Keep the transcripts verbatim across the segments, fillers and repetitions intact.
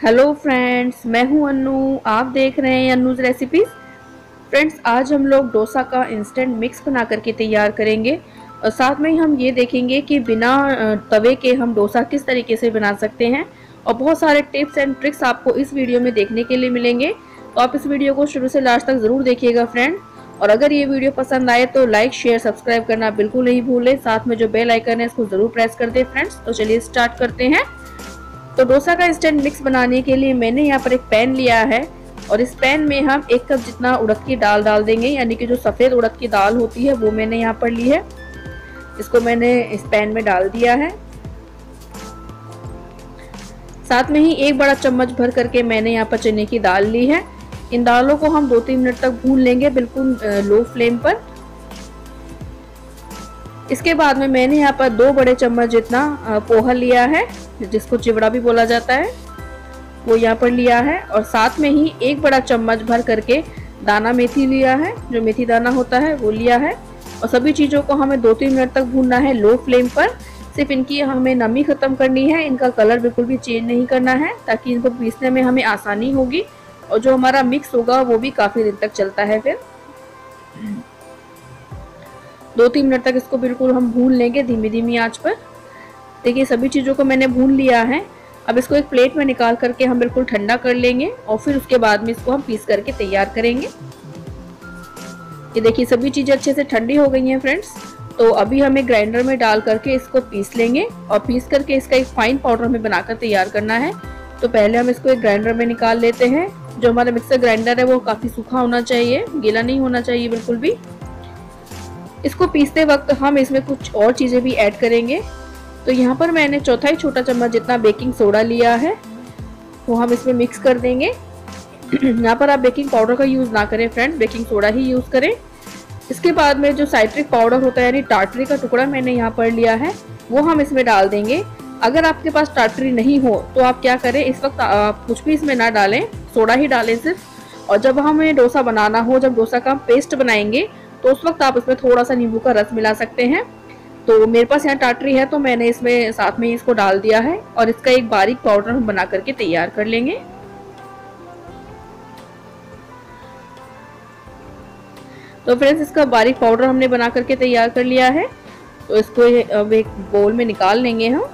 Hello friends, मैं हूं अनु। आप देख रहे हैं अन्नूज रेसिपीज। फ्रेंड्स, आज हम लोग डोसा का इंस्टेंट मिक्स बना करके तैयार करेंगे और साथ में ही हम ये देखेंगे कि बिना तवे के हम डोसा किस तरीके से बना सकते हैं और बहुत सारे टिप्स एंड ट्रिक्स आपको इस वीडियो में देखने के लिए मिलेंगे। तो आप इस वीडियो को शुरू से लास्ट तक ज़रूर देखिएगा फ्रेंड। और अगर ये वीडियो पसंद आए तो लाइक शेयर सब्सक्राइब करना बिल्कुल नहीं भूलें। साथ में जो बेल आइकन है इसको ज़रूर प्रेस कर दें फ्रेंड्स। तो चलिए स्टार्ट करते हैं। तो डोसा का इंस्टेंट मिक्स बनाने के लिए मैंने यहाँ पर एक पैन लिया है और इस पैन में हम एक कप जितना उड़द की दाल डाल देंगे, यानी कि जो सफ़ेद उड़द की दाल होती है वो मैंने यहाँ पर ली है। इसको मैंने इस पैन में डाल दिया है। साथ में ही एक बड़ा चम्मच भर करके मैंने यहाँ पर चने की दाल ली है। इन दालों को हम दो तीन मिनट तक भून लेंगे, बिल्कुल लो फ्लेम पर। इसके बाद में मैंने यहाँ पर दो बड़े चम्मच जितना पोहा लिया है, जिसको चिवड़ा भी बोला जाता है, वो यहाँ पर लिया है। और साथ में ही एक बड़ा चम्मच भर करके दाना मेथी लिया है, जो मेथी दाना होता है वो लिया है। और सभी चीज़ों को हमें दो तीन मिनट तक भूनना है लो फ्लेम पर। सिर्फ इनकी हमें नमी ख़त्म करनी है, इनका कलर बिल्कुल भी चेंज नहीं करना है, ताकि इनको पीसने में हमें आसानी होगी और जो हमारा मिक्स होगा वो भी काफ़ी दिन तक चलता है। फिर दो तीन मिनट तक इसको बिल्कुल हम भून लेंगे धीमी धीमी आंच पर। देखिए सभी चीज़ों को मैंने भून लिया है। अब इसको एक प्लेट में निकाल करके हम बिल्कुल ठंडा कर लेंगे और फिर उसके बाद में इसको हम पीस करके तैयार करेंगे। ये देखिए सभी चीज़ें अच्छे से ठंडी हो गई हैं फ्रेंड्स। तो अभी हमें ग्राइंडर में डाल करके इसको पीस लेंगे और पीस करके इसका एक फाइन पाउडर हमें बनाकर तैयार करना है। तो पहले हम इसको एक ग्राइंडर में निकाल लेते हैं। जो हमारा मिक्सर ग्राइंडर है वो काफ़ी सूखा होना चाहिए, गीला नहीं होना चाहिए बिल्कुल भी। इसको पीसते वक्त हम इसमें कुछ और चीज़ें भी ऐड करेंगे। तो यहाँ पर मैंने चौथाई छोटा चम्मच जितना बेकिंग सोडा लिया है, वो हम इसमें मिक्स कर देंगे। यहाँ पर आप बेकिंग पाउडर का यूज़ ना करें फ्रेंड, बेकिंग सोडा ही यूज़ करें। इसके बाद में जो साइट्रिक पाउडर होता है, यानी टाटरी का टुकड़ा मैंने यहाँ पर लिया है, वो हम इसमें डाल देंगे। अगर आपके पास टाटरी नहीं हो तो आप क्या करें, इस वक्त आप कुछ भी इसमें ना डालें, सोडा ही डालें सिर्फ। और जब हमें डोसा बनाना हो, जब डोसा का हम पेस्ट बनाएंगे, तो उस वक्त आप इसमें थोड़ा सा नींबू का रस मिला सकते हैं। तो मेरे पास यहाँ टाटरी है तो मैंने इसमें साथ में इसको डाल दिया है और इसका एक बारीक पाउडर हम बना करके तैयार कर लेंगे। तो फ्रेंड्स, इसका बारीक पाउडर हमने बना करके तैयार कर लिया है। तो इसको अब एक बोल में निकाल लेंगे हम।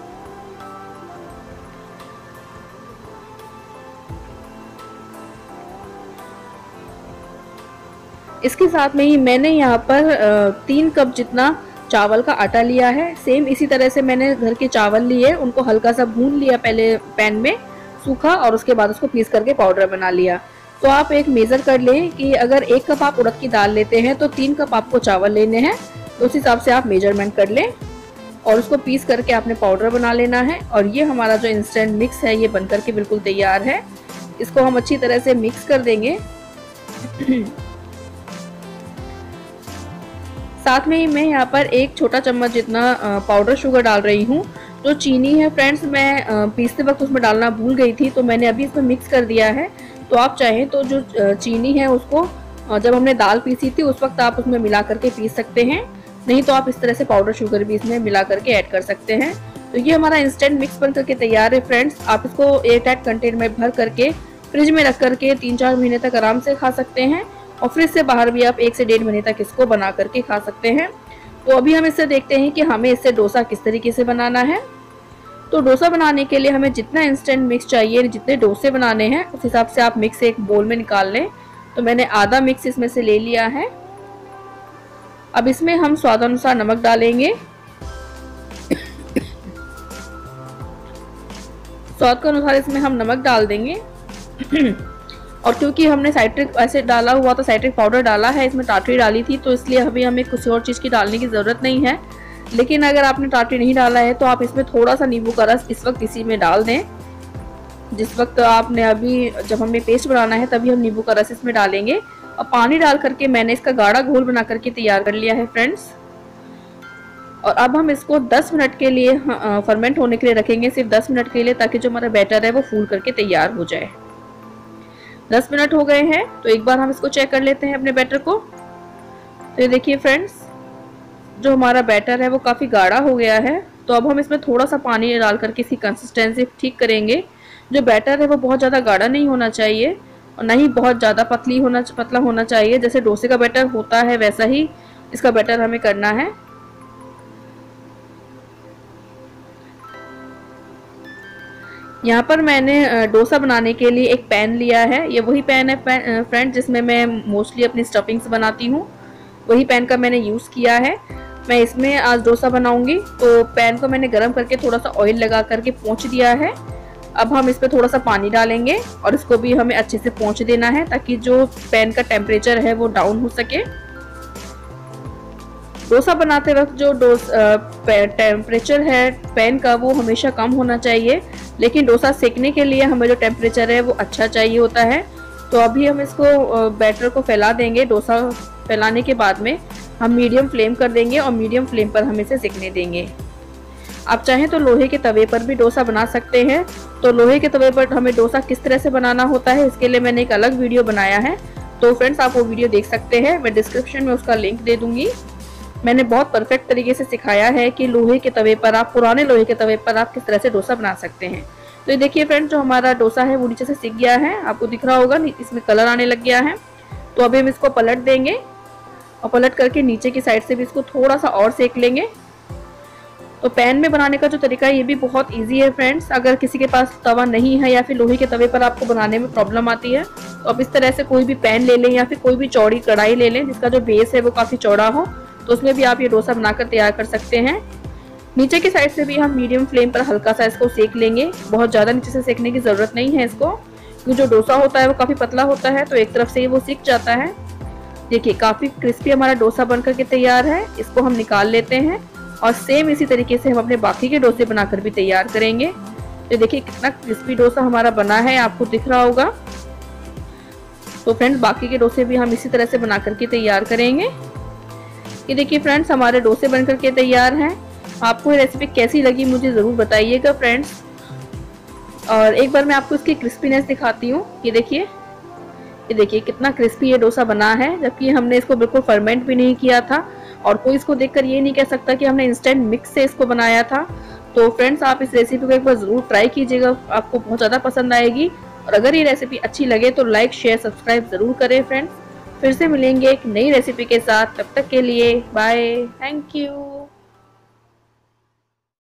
इसके साथ में ही मैंने यहाँ पर तीन कप जितना चावल का आटा लिया है। सेम इसी तरह से मैंने घर के चावल लिए, उनको हल्का सा भून लिया पहले पैन में सूखा, और उसके बाद उसको पीस करके पाउडर बना लिया। तो आप एक मेज़र कर लें कि अगर एक कप आप उड़द की दाल लेते हैं तो तीन कप आपको चावल लेने हैं। तो उस हिसाब से आप मेजरमेंट कर लें और उसको पीस करके आपने पाउडर बना लेना है। और ये हमारा जो इंस्टेंट मिक्स है ये बन करके बिल्कुल तैयार है। इसको हम अच्छी तरह से मिक्स कर देंगे। साथ में ही मैं यहाँ पर एक छोटा चम्मच जितना पाउडर शुगर डाल रही हूँ। जो चीनी है फ्रेंड्स, मैं पीसते वक्त उसमें डालना भूल गई थी, तो मैंने अभी इसमें मिक्स कर दिया है। तो आप चाहें तो जो चीनी है उसको जब हमने दाल पीसी थी उस वक्त आप उसमें मिला करके पीस सकते हैं, नहीं तो आप इस तरह से पाउडर शुगर भी इसमें मिला करके ऐड कर सकते हैं। तो ये हमारा इंस्टेंट मिक्स बन करके तैयार है फ्रेंड्स। आप इसको एयर टाइट कंटेनर में भर करके फ्रिज में रख करके तीन चार महीने तक आराम से खा सकते हैं और फ्रिज से बाहर भी आप एक से डेढ़ महीने तक इसको बना करके खा सकते हैं। तो अभी हम इससे देखते हैं कि हमें इससे डोसा किस तरीके से बनाना है। तो डोसा बनाने के लिए हमें जितना इंस्टेंट मिक्स चाहिए, जितने डोसे बनाने हैं, उस हिसाब से आप मिक्स एक बोल में निकाल लें। तो मैंने आधा मिक्स इसमें से ले लिया है। अब इसमें हम स्वादानुसार नमक डालेंगे। स्वाद के अनुसार इसमें हम नमक डाल देंगे। और क्योंकि हमने साइट्रिक एसिड डाला हुआ था, साइट्रिक पाउडर डाला है, इसमें टाटरी डाली थी, तो इसलिए अभी हमें कुछ और चीज़ की डालने की ज़रूरत नहीं है। लेकिन अगर आपने टाटरी नहीं डाला है तो आप इसमें थोड़ा सा नींबू का रस इस वक्त इसी में डाल दें। जिस वक्त आपने अभी जब हमें पेस्ट बनाना है तभी हम नींबू का रस इसमें डालेंगे। और पानी डाल करके मैंने इसका गाढ़ा घोल बना करके तैयार कर लिया है फ्रेंड्स। और अब हम इसको दस मिनट के लिए फर्मेंट होने के लिए रखेंगे, सिर्फ दस मिनट के लिए, ताकि जो हमारा बैटर है वो फूल करके तैयार हो जाए। दस मिनट हो गए हैं, तो एक बार हम इसको चेक कर लेते हैं अपने बैटर को। तो ये देखिए फ्रेंड्स, जो हमारा बैटर है वो काफ़ी गाढ़ा हो गया है। तो अब हम इसमें थोड़ा सा पानी डाल करके इसकी कंसिस्टेंसी ठीक करेंगे। जो बैटर है वो बहुत ज़्यादा गाढ़ा नहीं होना चाहिए और ना ही बहुत ज़्यादा पतली होना पतला होना चाहिए। जैसे डोसे का बैटर होता है वैसा ही इसका बैटर हमें करना है। यहाँ पर मैंने डोसा बनाने के लिए एक पैन लिया है। ये वही पैन है फ्रेंड जिसमें मैं मोस्टली अपनी स्टफिंग्स बनाती हूँ, वही पैन का मैंने यूज़ किया है। मैं इसमें आज डोसा बनाऊंगी। तो पैन को मैंने गरम करके थोड़ा सा ऑयल लगा करके पोंछ दिया है। अब हम इस पर थोड़ा सा पानी डालेंगे और इसको भी हमें अच्छे से पोंछ देना है ताकि जो पैन का टेम्परेचर है वो डाउन हो सके। डोसा बनाते वक्त जो डोस टेम्परेचर है पैन का वो हमेशा कम होना चाहिए, लेकिन डोसा सेकने के लिए हमें जो टेम्परेचर है वो अच्छा चाहिए होता है। तो अभी हम इसको बैटर को फैला देंगे। डोसा फैलाने के बाद में हम मीडियम फ्लेम कर देंगे और मीडियम फ्लेम पर हम इसे सेकने देंगे। आप चाहें तो लोहे के तवे पर भी डोसा बना सकते हैं। तो लोहे के तवे पर हमें डोसा किस तरह से बनाना होता है इसके लिए मैंने एक अलग वीडियो बनाया है, तो फ्रेंड्स आप वो वीडियो देख सकते हैं। मैं डिस्क्रिप्शन में उसका लिंक दे दूंगी। मैंने बहुत परफेक्ट तरीके से सिखाया है कि लोहे के तवे पर आप पुराने लोहे के तवे पर आप किस तरह से डोसा बना सकते हैं। तो ये देखिए फ्रेंड्स, जो हमारा डोसा है वो नीचे से सिक गया है, आपको दिख रहा होगा इसमें कलर आने लग गया है। तो अभी हम इसको पलट देंगे और पलट करके नीचे की साइड से भी इसको थोड़ा सा और सेक लेंगे। तो पैन में बनाने का जो तरीका है ये भी बहुत इजी है फ्रेंड्स। अगर किसी के पास तवा नहीं है या फिर लोहे के तवे पर आपको बनाने में प्रॉब्लम आती है तो आप इस तरह से कोई भी पैन ले लें या फिर कोई भी चौड़ी कढ़ाई ले लें जिसका जो बेस है वो काफ़ी चौड़ा हो, तो उसमें भी आप ये डोसा बनाकर तैयार कर सकते हैं। नीचे की साइड से भी हम मीडियम फ्लेम पर हल्का सा इसको सेक लेंगे। बहुत ज़्यादा नीचे से सेकने की ज़रूरत नहीं है इसको, क्योंकि जो डोसा होता है वो काफ़ी पतला होता है तो एक तरफ से ही वो सिक जाता है। देखिए काफ़ी क्रिस्पी हमारा डोसा बनकर के तैयार है। इसको हम निकाल लेते हैं और सेम इसी तरीके से हम अपने बाकी के डोसे बनाकर भी तैयार करेंगे। तो देखिए कितना क्रिस्पी डोसा हमारा बना है, आपको दिख रहा होगा। तो फ्रेंड्स बाकी के डोसे भी हम इसी तरह से बनाकर के तैयार करेंगे। ये देखिए फ्रेंड्स हमारे डोसे बनकर के तैयार हैं। आपको ये रेसिपी कैसी लगी मुझे ज़रूर बताइएगा फ्रेंड्स। और एक बार मैं आपको इसकी क्रिस्पीनेस दिखाती हूँ। ये देखिए ये देखिए कितना क्रिस्पी ये डोसा बना है, जबकि हमने इसको बिल्कुल फर्मेंट भी नहीं किया था और कोई इसको देखकर ये नहीं कह सकता कि हमने इंस्टेंट मिक्स से इसको बनाया था। तो फ्रेंड्स आप इस रेसिपी को एक बार ज़रूर ट्राई कीजिएगा, आपको बहुत ज़्यादा पसंद आएगी। और अगर ये रेसिपी अच्छी लगे तो लाइक शेयर सब्सक्राइब ज़रूर करें फ्रेंड्स। फिर से मिलेंगे एक नई रेसिपी के साथ, तब तक के लिए बाय, थैंक यू।